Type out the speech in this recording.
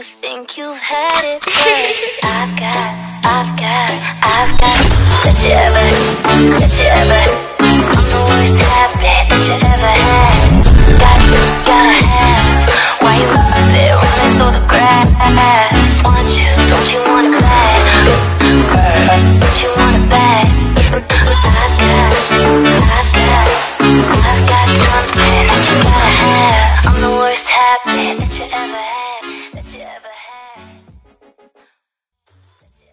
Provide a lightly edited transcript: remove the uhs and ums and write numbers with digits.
think you've had it, but I've got that you ever, I'm the worst habit that you ever had. Gotta have, why you love it running through the grass? Want you, don't you